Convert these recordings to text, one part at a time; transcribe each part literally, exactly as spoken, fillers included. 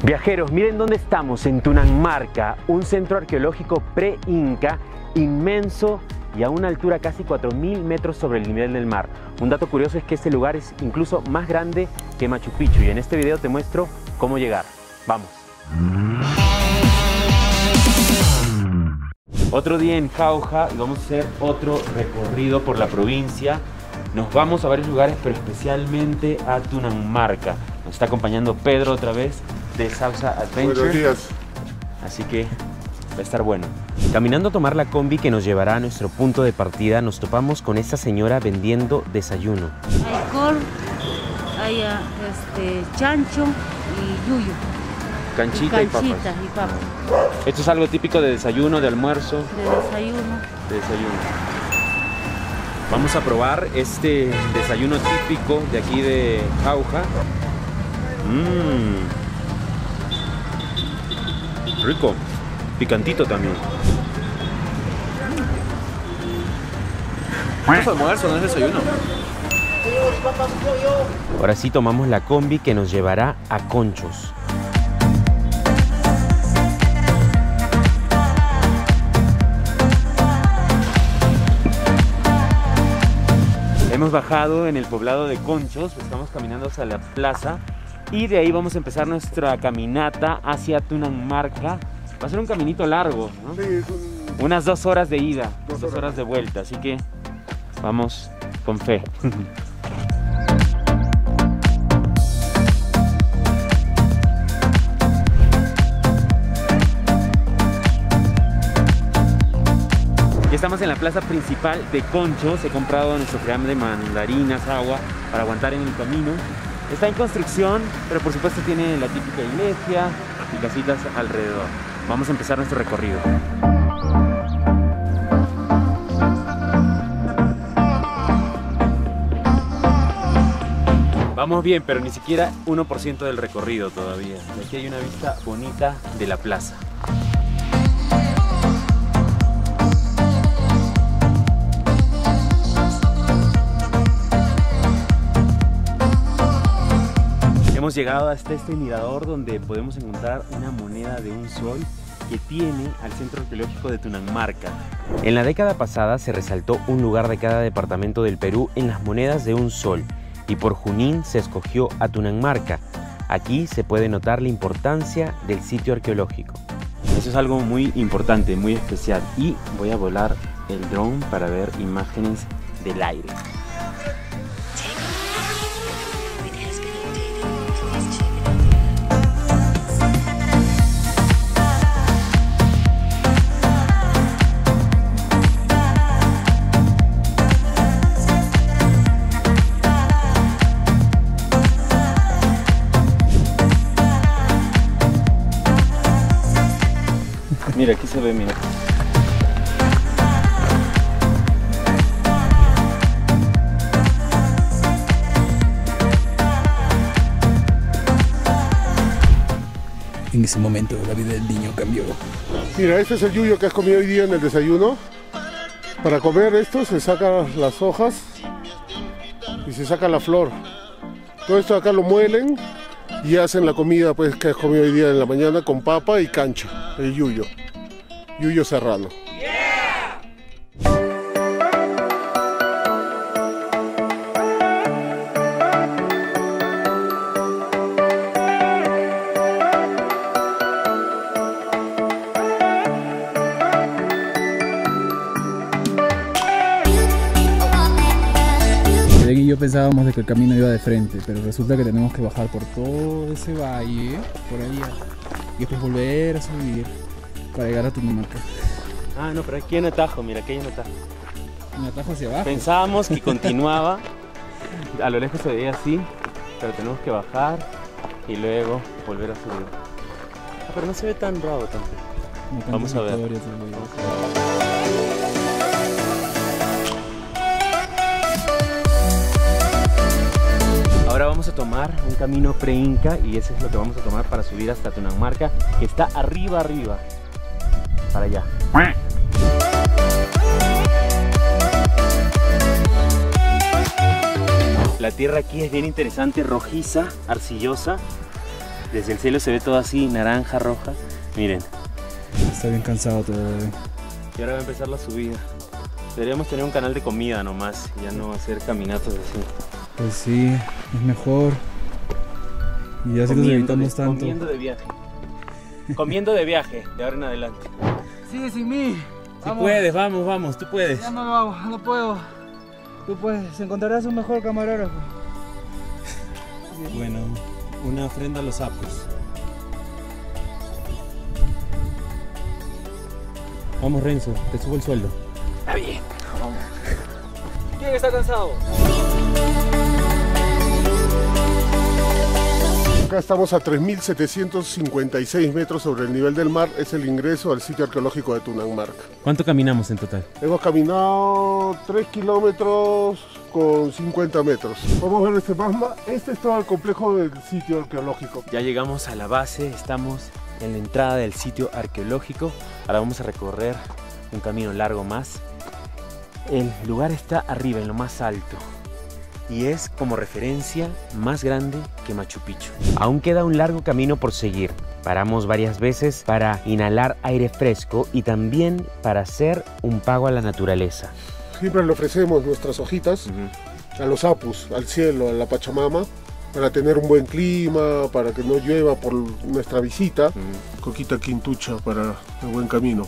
Viajeros, miren dónde estamos, en Tunanmarca, un centro arqueológico pre-inca inmenso y a una altura casi cuatro mil metros sobre el nivel del mar. Un dato curioso es que este lugar es incluso más grande que Machu Picchu y en este video te muestro cómo llegar. ¡Vamos! Otro día en Jauja y vamos a hacer otro recorrido por la provincia. Nos vamos a varios lugares, pero especialmente a Tunanmarca. Nos está acompañando Pedro otra vez de Sausa Adventure. Buenos días. Así que va a estar bueno. Caminando a tomar la combi que nos llevará a nuestro punto de partida, nos topamos con esta señora vendiendo desayuno. Hay col, hay este, chancho y yuyo. Canchita y, papas. y papas. Esto es algo típico de desayuno, de almuerzo. De desayuno. De desayuno. Vamos a probar este desayuno típico de aquí de Jauja. Mmm. Rico. Picantito también. ¿No es almuerzo, no es desayuno? Ahora sí tomamos la combi que nos llevará a Conchos. Hemos bajado en el poblado de Conchos, estamos caminando hacia la plaza y de ahí vamos a empezar nuestra caminata hacia Tunanmarca. Va a ser un caminito largo, ¿no? Sí, es un... Unas dos horas de ida, dos, dos horas. horas de vuelta, así que vamos con fe. Ya estamos en la plaza principal de Conchos. He comprado nuestro programa de mandarinas, agua para aguantar en el camino. Está en construcción, pero por supuesto tiene la típica iglesia y casitas alrededor. Vamos a empezar nuestro recorrido. Vamos bien, pero ni siquiera uno por ciento del recorrido todavía. Y aquí hay una vista bonita de la plaza. Hemos llegado hasta este mirador donde podemos encontrar una moneda de un sol que tiene al centro arqueológico de Tunanmarca. En la década pasada se resaltó un lugar de cada departamento del Perú en las monedas de un sol y por Junín se escogió a Tunanmarca. Aquí se puede notar la importancia del sitio arqueológico. Eso es algo muy importante, muy especial y voy a volar el dron para ver imágenes del aire. Mira, aquí se ve, mira. En ese momento la vida del niño cambió. Mira, este es el yuyo que has comido hoy día en el desayuno. Para comer esto se sacan las hojas y se saca la flor. Todo esto acá lo muelen y hacen la comida pues que has comido hoy día en la mañana con papa y cancha, el yuyo. Yuyo serrano. Edek y yo pensábamos de que el camino iba de frente, pero resulta que tenemos que bajar por todo ese valle, por allá, y después volver a subir para llegar a Tunanmarca. Ah, no, pero aquí hay un atajo, mira, aquí hay un atajo. Un atajo hacia abajo. Pensábamos que continuaba, a lo lejos se veía así, pero tenemos que bajar y luego volver a subir. Ah, pero no se ve tan bravo tampoco. No tantas Vamos a ver. historias, Vamos a ver. Ahora vamos a tomar un camino pre-inca y ese es lo que vamos a tomar para subir hasta Tunanmarca, que está arriba, arriba, para allá. La tierra aquí es bien interesante, rojiza, arcillosa Desde el cielo se ve todo así, naranja, roja. Miren. Está bien cansado todavía. Y ahora va a empezar la subida. Deberíamos tener un canal de comida nomás, ya no hacer caminatas así. Pues sí, es mejor. Y así nos evitamos tanto. Comiendo de viaje. Comiendo de viaje, de ahora en adelante. Sigue sin mí. Si puedes, vamos, vamos, tú puedes. Ya no lo hago, no puedo. Tú puedes, encontrarás un mejor camarógrafo. Bueno, una ofrenda a los sapos. Vamos, Renzo, te subo el sueldo. Está bien, vamos. ¿Quién está cansado? Acá estamos a tres mil setecientos cincuenta y seis metros sobre el nivel del mar. Es el ingreso al sitio arqueológico de Tunang-Marca. ¿Cuánto caminamos en total? Hemos caminado tres kilómetros con cincuenta metros. Vamos a ver este magma. Este es todo el complejo del sitio arqueológico. Ya llegamos a la base, estamos en la entrada del sitio arqueológico. Ahora vamos a recorrer un camino largo más. El lugar está arriba, en lo más alto, y es como referencia más grande que Machu Picchu. Aún queda un largo camino por seguir. Paramos varias veces para inhalar aire fresco y también para hacer un pago a la naturaleza. Siempre le ofrecemos nuestras hojitas Uh-huh. a los apus, al cielo, a la Pachamama, para tener un buen clima, para que no llueva por nuestra visita. Uh-huh. Coquita quintucha para el buen camino.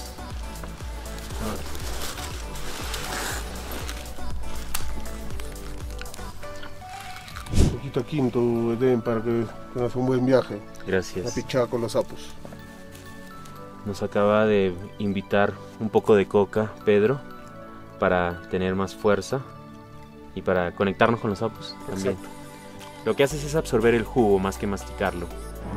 Coquita quinto, Edén, para que tengas un buen viaje. La Gracias. pichada con los apus. Nos acaba de invitar un poco de coca, Pedro, para tener más fuerza y para conectarnos con los sapos también. Exacto. Lo que haces es absorber el jugo más que masticarlo.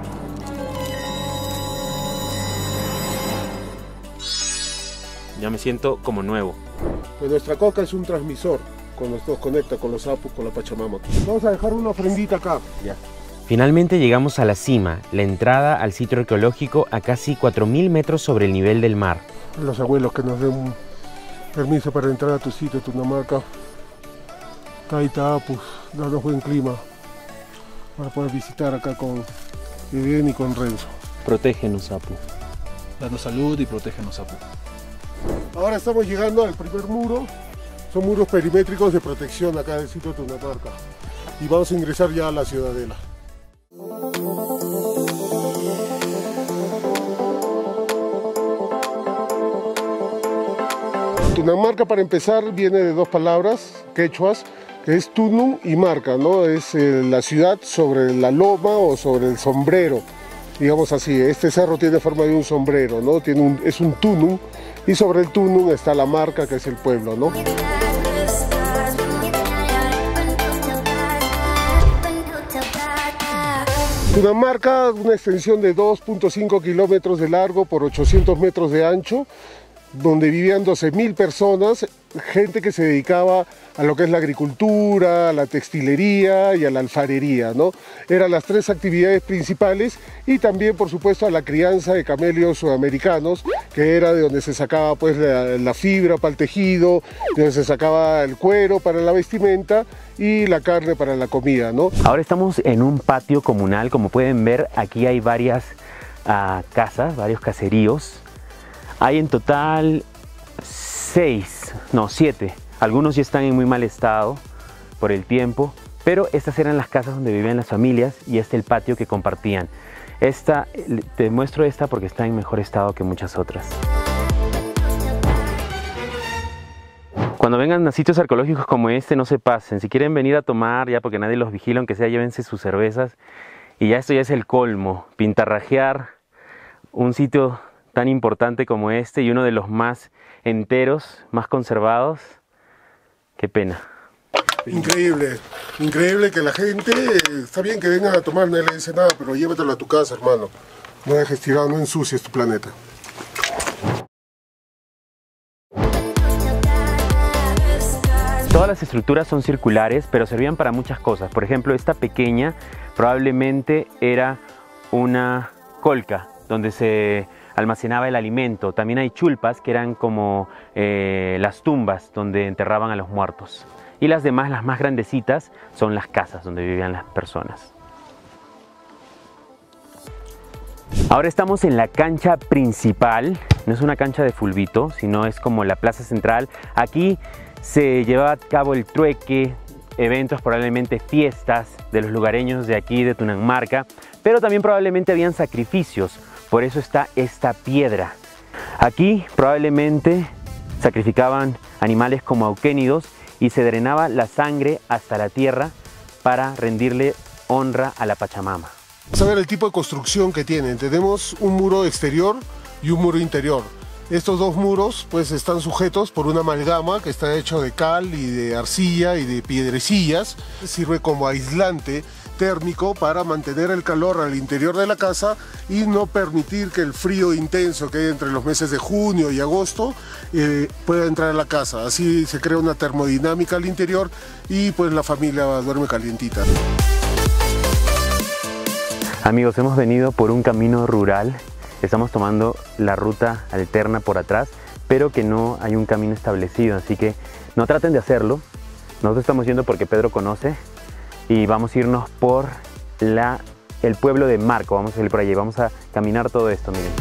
Ya me siento como nuevo. Pues nuestra coca es un transmisor, cuando nos conecta con los apus, con la Pachamama. Vamos a dejar una ofrendita acá. Ya. Finalmente llegamos a la cima, la entrada al sitio arqueológico a casi cuatro mil metros sobre el nivel del mar. Los abuelos que nos den un permiso para entrar a tu sitio, Tunang-Marca. Taita Apus, danos buen clima para poder visitar acá con Edén y con Renzo. Protégenos, Apu. Danos salud y protégenos, Apu. Ahora estamos llegando al primer muro. Son muros perimétricos de protección acá del sitio de Tunang-Marca. Y vamos a ingresar ya a la ciudadela. Tunang-Marca, para empezar, viene de dos palabras quechuas, que es Tunung y Marca, ¿no? Es eh, la ciudad sobre la loma o sobre el sombrero, digamos así. Este cerro tiene forma de un sombrero, ¿no? Tiene un, es un Tunung, y sobre el Tunung está la Marca, que es el pueblo, ¿no? Tunang-Marca, una extensión de dos punto cinco kilómetros de largo por ochocientos metros de ancho, donde vivían doce mil personas, gente que se dedicaba a lo que es la agricultura, a la textilería y a la alfarería, ¿no? Eran las tres actividades principales, y también, por supuesto, a la crianza de camelios sudamericanos, que era de donde se sacaba pues la, la fibra para el tejido, de donde se sacaba el cuero para la vestimenta y la carne para la comida, ¿no? Ahora estamos en un patio comunal. Como pueden ver, aquí hay varias uh, casas, varios caseríos. Hay en total seis, no, siete. Algunos ya están en muy mal estado por el tiempo, pero estas eran las casas donde vivían las familias y este el patio que compartían. Esta, te muestro esta porque está en mejor estado que muchas otras. Cuando vengan a sitios arqueológicos como este, no se pasen. Si quieren venir a tomar, ya porque nadie los vigila, aunque sea, llévense sus cervezas. Y ya esto ya es el colmo, pintarrajear un sitio tan importante como este y uno de los más enteros, más conservados. Qué pena. Increíble, increíble que la gente, está bien que vengan a tomar, no le dice nada, pero llévatelo a tu casa, hermano. No dejes tirado, no ensucies tu planeta. Todas las estructuras son circulares, pero servían para muchas cosas. Por ejemplo, esta pequeña probablemente era una colca donde se almacenaba el alimento. También hay chulpas, que eran como eh, las tumbas donde enterraban a los muertos. Y las demás, las más grandecitas, son las casas donde vivían las personas. Ahora estamos en la cancha principal, no es una cancha de fulbito, sino es como la plaza central. Aquí se lleva a cabo el trueque, eventos, probablemente fiestas de los lugareños de aquí de Tunanmarca, pero también probablemente habían sacrificios, por eso está esta piedra. Aquí probablemente sacrificaban animales como auquénidos y se drenaba la sangre hasta la tierra para rendirle honra a la Pachamama. Vamos a ver el tipo de construcción que tienen. Tenemos un muro exterior y un muro interior. Estos dos muros pues están sujetos por una amalgama que está hecho de cal y de arcilla y de piedrecillas. Sirve como aislante térmico para mantener el calor al interior de la casa y no permitir que el frío intenso que hay entre los meses de junio y agosto eh, pueda entrar a la casa. Así se crea una termodinámica al interior y pues la familia duerme calientita. Amigos, hemos venido por un camino rural, estamos tomando la ruta alterna por atrás, pero que no hay un camino establecido, así que no traten de hacerlo. Nosotros estamos yendo porque Pedro conoce y vamos a irnos por la, el pueblo de Marco, vamos a ir por allí, vamos a caminar todo esto, miren.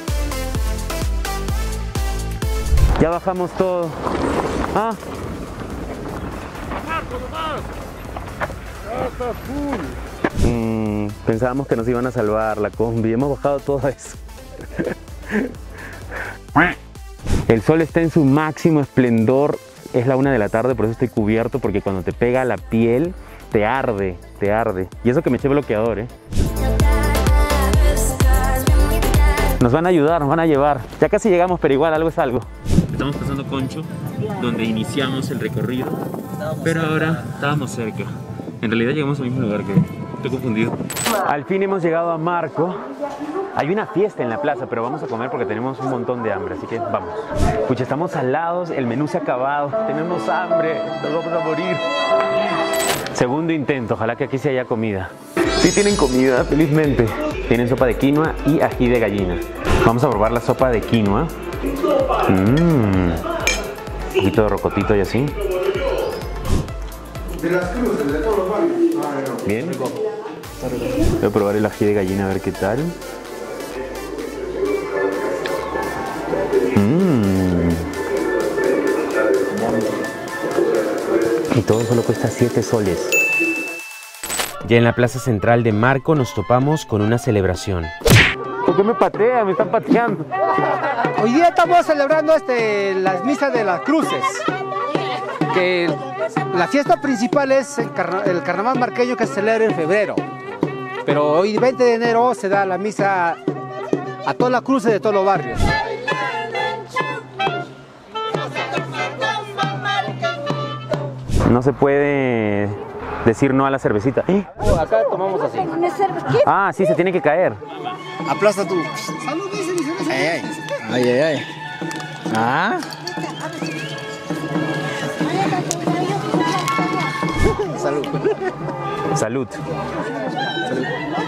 Ya bajamos todo. Ah. ¡Marco, nomás! ¡Ya está full! Mm, pensábamos que nos iban a salvar la combi, hemos bajado todo eso. El sol está en su máximo esplendor, es la una de la tarde, por eso estoy cubierto, porque cuando te pega la piel te arde, te arde. Y eso que me eché bloqueador, ¿eh? Nos van a ayudar, nos van a llevar. Ya casi llegamos, pero igual algo es algo. Estamos pasando Concho, donde iniciamos el recorrido, pero ahora estábamos cerca. En realidad llegamos al mismo lugar que... Estoy confundido. Al fin hemos llegado a Marco. Hay una fiesta en la plaza, pero vamos a comer porque tenemos un montón de hambre, así que vamos. Pucha, estamos salados, el menú se ha acabado, tenemos hambre, nos vamos a morir. Segundo intento, ojalá que aquí sí haya comida. Sí tienen comida, felizmente. Tienen sopa de quinoa y ají de gallina. Vamos a probar la sopa de quinoa. Mmm. Un poquito de rocotito y así. De las cruces, de todos los barrios. Bien. Voy a probar el ají de gallina a ver qué tal. Mmm. Y todo solo cuesta siete soles. Ya en la plaza central de Marco nos topamos con una celebración. ¿Por qué me patea? Me están pateando. Hoy día estamos celebrando este, las misas de las cruces. Que la fiesta principal es el, carna el carnaval marqueño, que se celebra en febrero. Pero hoy, veinte de enero, se da la misa a todas las cruces de todos los barrios. No se puede decir no a la cervecita. ¿Eh? Oh, acá tomamos así. Ah, sí, se tiene que caer. Aplasta tú. Ay, ay. Ay, ay, ay. Ah. Salud. Salud. Salud.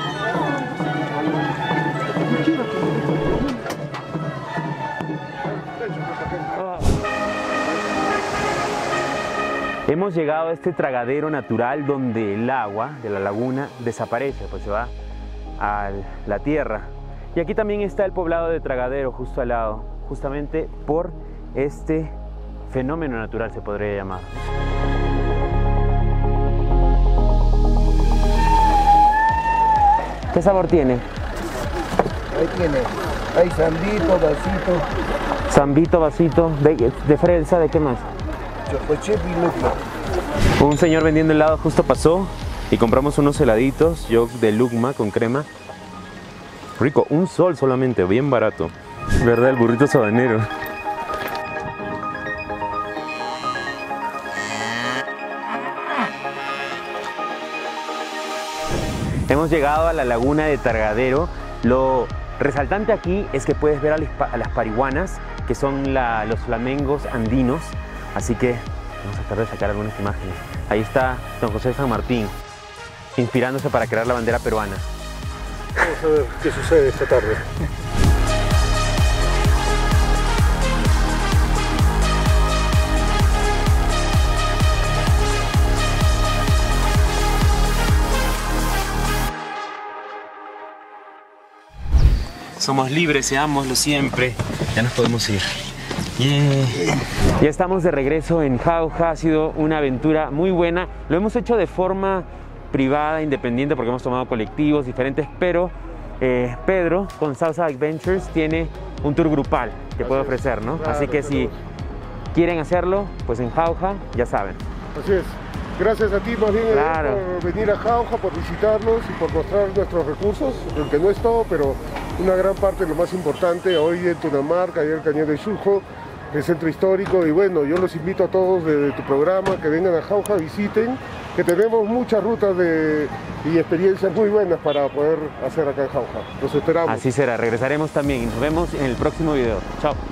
Hemos llegado a este tragadero natural donde el agua de la laguna desaparece, pues se va a la tierra. Y aquí también está el poblado de Tragadero justo al lado, justamente por este fenómeno natural se podría llamar. ¿Qué sabor tiene? Ahí tiene. Hay zambito, vasito. Zambito, vasito, de, de fresa, ¿de qué más? Chocochip y lucma. Un señor vendiendo helado justo pasó y compramos unos heladitos, yo de lucma con crema. Rico, un sol solamente, bien barato. ¿Verdad? El burrito sabanero. Hemos llegado a la laguna de Tragadero. Lo resaltante aquí es que puedes ver a las, a las parihuanas, que son la, los flamengos andinos. Así que vamos a tratar de sacar algunas imágenes. Ahí está Don José de San Martín, inspirándose para crear la bandera peruana. Vamos a ver qué sucede esta tarde. somos libres, seámoslo siempre. Ya nos podemos ir. Yeah. Ya estamos de regreso en Jauja, ha sido una aventura muy buena. Lo hemos hecho de forma privada, independiente, porque hemos tomado colectivos diferentes, pero eh, Pedro con Salsa Adventures tiene un tour grupal que puede ofrecer, ¿no? Claro, Así que si quieren hacerlo, pues en Jauja, ya saben. Así es. Gracias a ti, más bien, Claro. por venir a Jauja, por visitarnos y por mostrar nuestros recursos, aunque no es todo, pero una gran parte, lo más importante, hoy en Tunamarca, ayer el Cañón de Xujo, el centro histórico, y bueno, yo los invito a todos de, de tu programa que vengan a Jauja, visiten, que tenemos muchas rutas de, y experiencias muy buenas para poder hacer acá en Jauja. Los esperamos. Así será, regresaremos también y nos vemos en el próximo video. Chao.